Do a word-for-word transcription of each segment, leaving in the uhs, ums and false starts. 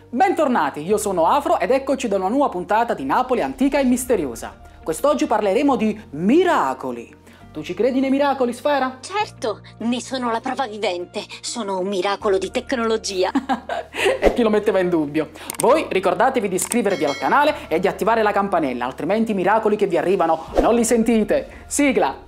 Bentornati, io sono Afro ed eccoci da una nuova puntata di Napoli antica e misteriosa. Quest'oggi parleremo di miracoli. Tu ci credi nei miracoli, Sfera? Certo, ne sono la prova vivente. Sono un miracolo di tecnologia. E chi lo metteva in dubbio? Voi ricordatevi di iscrivervi al canale e di attivare la campanella, altrimenti i miracoli che vi arrivano non li sentite. Sigla!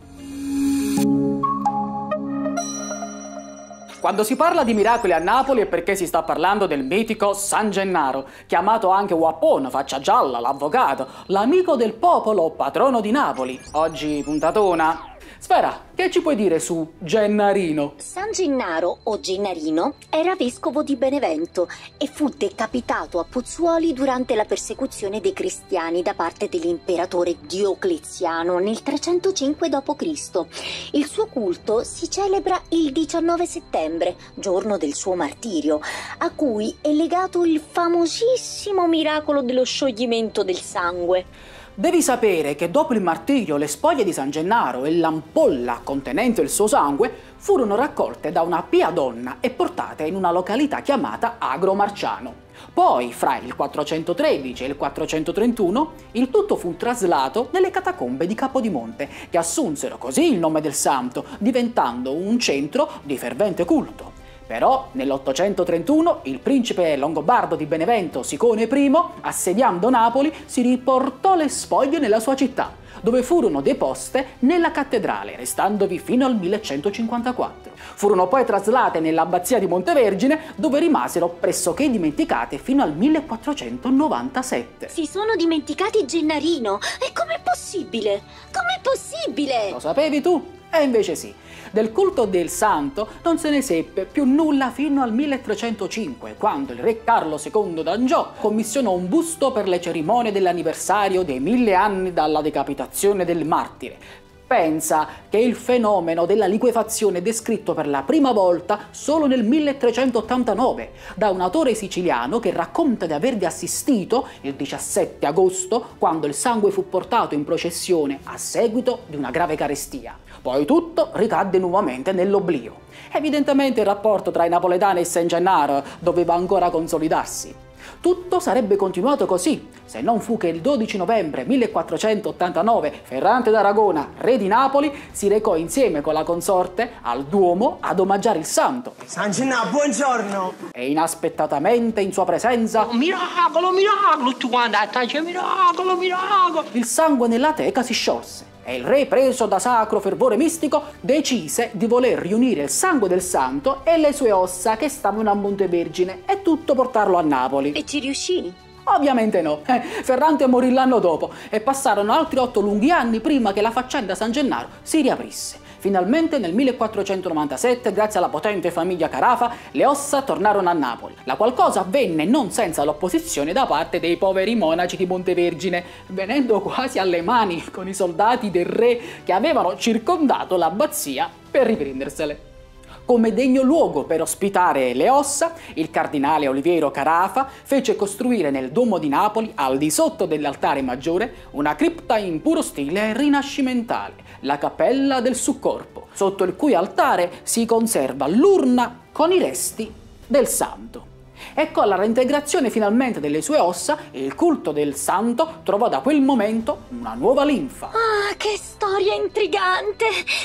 Quando si parla di miracoli a Napoli è perché si sta parlando del mitico San Gennaro, chiamato anche Wappon, faccia gialla, l'avvocato, l'amico del popolo, patrono di Napoli. Oggi puntatona. Sfera, che ci puoi dire su Gennarino? San Gennaro, o Gennarino, era vescovo di Benevento e fu decapitato a Pozzuoli durante la persecuzione dei cristiani da parte dell'imperatore Diocleziano nel trecentocinque dopo Cristo Il suo culto si celebra il diciannove settembre, giorno del suo martirio, a cui è legato il famosissimo miracolo dello scioglimento del sangue. Devi sapere che dopo il martirio le spoglie di San Gennaro e l'ampolla contenente il suo sangue furono raccolte da una pia donna e portate in una località chiamata Agro Marciano. Poi, fra il quattrocentotredici e il quattrocentotrentuno, il tutto fu traslato nelle catacombe di Capodimonte, che assunsero così il nome del santo, diventando un centro di fervente culto. Però nell'ottocentotrentuno il principe longobardo di Benevento Sicone primo, assediando Napoli, si riportò le spoglie nella sua città, dove furono deposte nella cattedrale, restandovi fino al millecentocinquantaquattro. Furono poi traslate nell'abbazia di Montevergine, dove rimasero pressoché dimenticate fino al millequattrocentonovantasette. Si sono dimenticati Gennarino! E com'è possibile? Com'è possibile? Lo sapevi tu? E invece sì. Del culto del santo non se ne seppe più nulla fino al milletrecentocinque, quando il re Carlo secondo d'Angiò commissionò un busto per le cerimonie dell'anniversario dei mille anni dalla decapitazione del martire. Pensa che il fenomeno della liquefazione è descritto per la prima volta solo nel milletrecentottantanove da un autore siciliano che racconta di avervi assistito il diciassette agosto, quando il sangue fu portato in processione a seguito di una grave carestia. Poi tutto ricadde nuovamente nell'oblio. Evidentemente il rapporto tra i napoletani e San Gennaro doveva ancora consolidarsi. Tutto sarebbe continuato così, se non fu che il dodici novembre millequattrocentottantanove Ferrante d'Aragona, re di Napoli, si recò insieme con la consorte al Duomo ad omaggiare il santo. San Gennaro, buongiorno! E inaspettatamente in sua presenza... Oh, miracolo, miracolo! Tu quando attacchi, miracolo, miracolo! Il sangue nella teca si sciolse. E il re, preso da sacro fervore mistico, decise di voler riunire il sangue del santo e le sue ossa che stavano a Montevergine e tutto portarlo a Napoli. E ci riuscì? Ovviamente no. Eh, Ferrante morì l'anno dopo e passarono altri otto lunghi anni prima che la faccenda San Gennaro si riaprisse. Finalmente nel millequattrocentonovantasette, grazie alla potente famiglia Carafa, le ossa tornarono a Napoli, la qual cosa avvenne non senza l'opposizione da parte dei poveri monaci di Montevergine, venendo quasi alle mani con i soldati del re che avevano circondato l'abbazia per riprendersele. Come degno luogo per ospitare le ossa, il cardinale Oliviero Carafa fece costruire nel Duomo di Napoli, al di sotto dell'altare maggiore, una cripta in puro stile rinascimentale, la Cappella del Soccorpo, sotto il cui altare si conserva l'urna con i resti del santo. E con la reintegrazione finalmente delle sue ossa, il culto del santo trovò da quel momento una nuova linfa. Ah, che storia intrigante!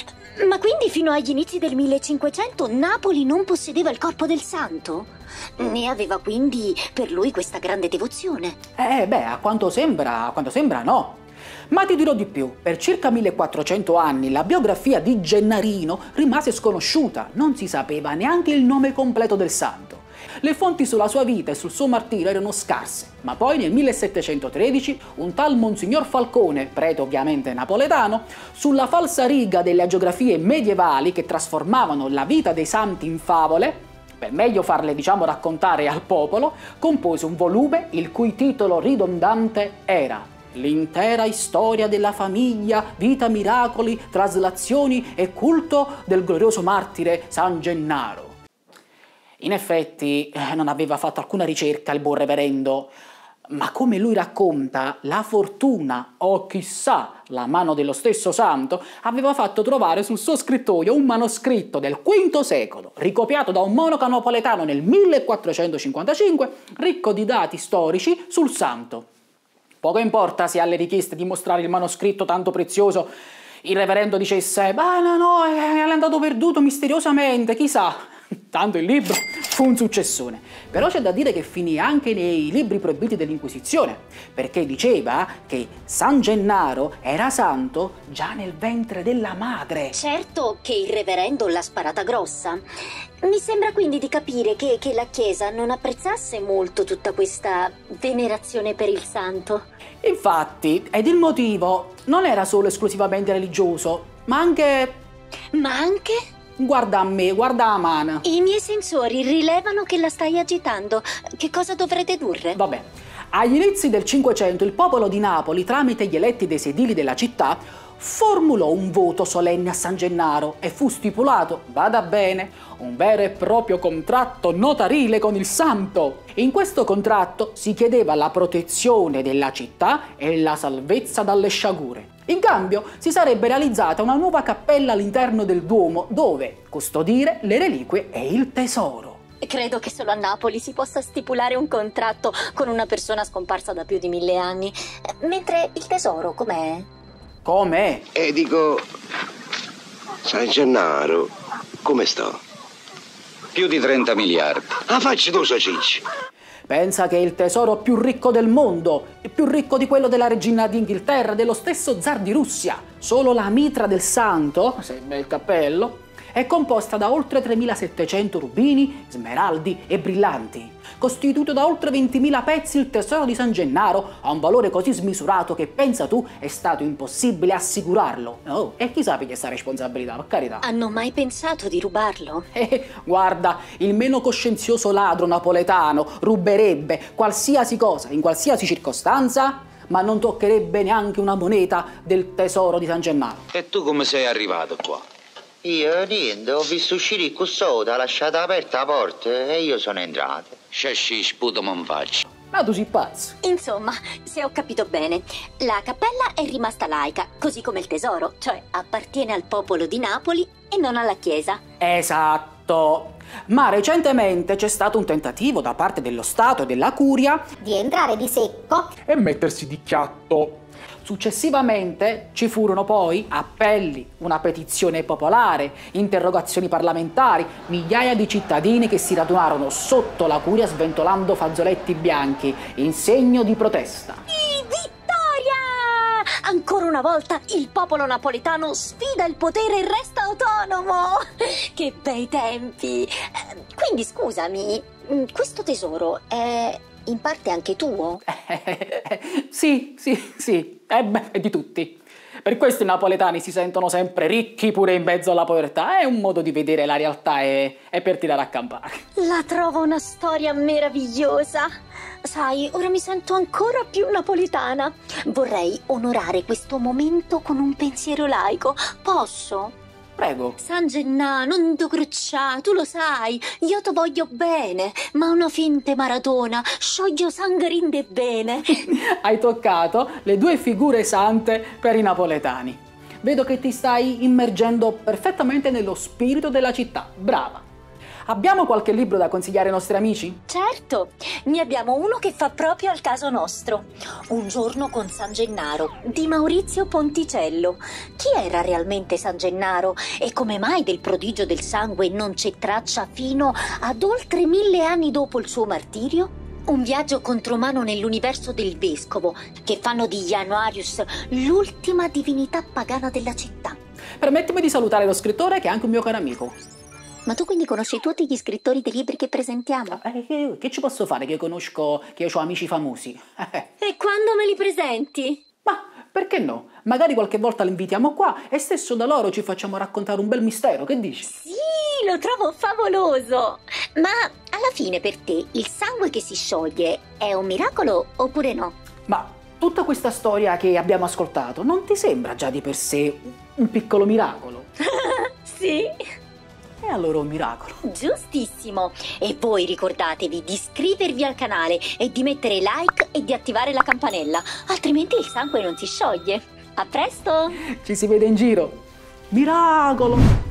Ma quindi fino agli inizi del millecinquecento Napoli non possedeva il corpo del santo? Ne aveva quindi per lui questa grande devozione? Eh beh, a quanto sembra, a quanto sembra no. Ma ti dirò di più, per circa millequattrocento anni la biografia di Gennarino rimase sconosciuta, non si sapeva neanche il nome completo del santo. Le fonti sulla sua vita e sul suo martirio erano scarse, ma poi nel millesettecentotredici un tal Monsignor Falcone, prete ovviamente napoletano, sulla falsariga delle agiografie medievali che trasformavano la vita dei santi in favole, per meglio farle diciamo raccontare al popolo, compose un volume il cui titolo ridondante era L'intera storia della famiglia, vita, miracoli, traslazioni e culto del glorioso martire San Gennaro. In effetti eh, non aveva fatto alcuna ricerca il buon reverendo, Ma come lui racconta, la fortuna, o chissà, la mano dello stesso santo, aveva fatto trovare sul suo scrittoio un manoscritto del quinto secolo, ricopiato da un monaco napoletano nel millequattrocentocinquantacinque, ricco di dati storici sul santo. Poco importa se alle richieste di mostrare il manoscritto tanto prezioso il reverendo dicesse «Ma no, no, è andato perduto misteriosamente, chissà». Tanto il libro fu un successone. Però c'è da dire che finì anche nei libri proibiti dell'Inquisizione, perché diceva che San Gennaro era santo già nel ventre della madre. Certo che il reverendo l'ha sparata grossa. Mi sembra quindi di capire che, che la Chiesa non apprezzasse molto tutta questa venerazione per il santo. Infatti, ed il motivo non era solo esclusivamente religioso, ma anche... Ma anche? Guarda a me, guarda a mano. I miei sensori rilevano che la stai agitando. Che cosa dovrei dedurre? Vabbè, agli inizi del Cinquecento il popolo di Napoli, tramite gli eletti dei sedili della città, formulò un voto solenne a San Gennaro e fu stipulato, bada bene, un vero e proprio contratto notarile con il santo. In questo contratto si chiedeva la protezione della città e la salvezza dalle sciagure. In cambio si sarebbe realizzata una nuova cappella all'interno del Duomo dove custodire le reliquie e il tesoro. Credo che solo a Napoli si possa stipulare un contratto con una persona scomparsa da più di mille anni. Mentre il tesoro com'è? Com'è? E dico, San Gennaro, come sto? Più di trenta miliardi. Ah, facci tu, Cicci. Pensa che è il tesoro più ricco del mondo, più ricco di quello della regina d'Inghilterra, dello stesso zar di Russia. Solo la mitra del santo, sembra il cappello, è composta da oltre tremilasettecento rubini, smeraldi e brillanti. Costituito da oltre ventimila pezzi, il tesoro di San Gennaro ha un valore così smisurato che, pensa tu, è stato impossibile assicurarlo. Oh, e chi sa di questa responsabilità, per carità. Hanno mai pensato di rubarlo? Eh, guarda, il meno coscienzioso ladro napoletano ruberebbe qualsiasi cosa, in qualsiasi circostanza, ma non toccherebbe neanche una moneta del tesoro di San Gennaro. E tu come sei arrivato qua? Io niente, ho visto uscire il custode, ha lasciato aperta la porta e io sono entrato. Scesci, sputo non faccio. Ma tu sei pazzo. Insomma, se ho capito bene, la cappella è rimasta laica, così come il tesoro, cioè appartiene al popolo di Napoli e non alla Chiesa. Esatto. Ma recentemente c'è stato un tentativo da parte dello Stato e della Curia di entrare di secco e mettersi di chiatto. Successivamente ci furono poi appelli, una petizione popolare, interrogazioni parlamentari, migliaia di cittadini che si radunarono sotto la Curia sventolando fazzoletti bianchi in segno di protesta. Vittoria! Ancora una volta il popolo napoletano sfida il potere e resta autonomo! Che bei tempi! Quindi scusami, questo tesoro è in parte anche tuo? Sì, sì, sì, e beh, è di tutti. Per questo i napoletani si sentono sempre ricchi pure in mezzo alla povertà. È un modo di vedere la realtà e, e per tirare a campare. La trovo una storia meravigliosa. Sai, ora mi sento ancora più napoletana. Vorrei onorare questo momento con un pensiero laico. Posso? Prego. San Gennaro, non ti crucciare, tu lo sai, io ti voglio bene, ma una finte maratona, scioglio sangue rinde bene. Hai toccato le due figure sante per i napoletani. Vedo che ti stai immergendo perfettamente nello spirito della città. Brava. Abbiamo qualche libro da consigliare ai nostri amici? Certo, ne abbiamo uno che fa proprio al caso nostro. Un giorno con San Gennaro, di Maurizio Ponticello. Chi era realmente San Gennaro e come mai del prodigio del sangue non c'è traccia fino ad oltre mille anni dopo il suo martirio? Un viaggio contromano nell'universo del vescovo, che fanno di Januarius l'ultima divinità pagana della città. Permettimi di salutare lo scrittore che è anche un mio caro amico. Ma tu quindi conosci tutti gli scrittori dei libri che presentiamo? Eh, che, che ci posso fare che conosco, che ho amici famosi? E quando me li presenti? Ma perché no? Magari qualche volta li invitiamo qua e stesso da loro ci facciamo raccontare un bel mistero, che dici? Sì, lo trovo favoloso! Ma alla fine per te il sangue che si scioglie è un miracolo oppure no? Ma tutta questa storia che abbiamo ascoltato non ti sembra già di per sé un piccolo miracolo? Sì. E allora un miracolo. Giustissimo. E voi ricordatevi di iscrivervi al canale e di mettere like e di attivare la campanella, altrimenti il sangue non si scioglie. A presto! Ci si vede in giro. Miracolo!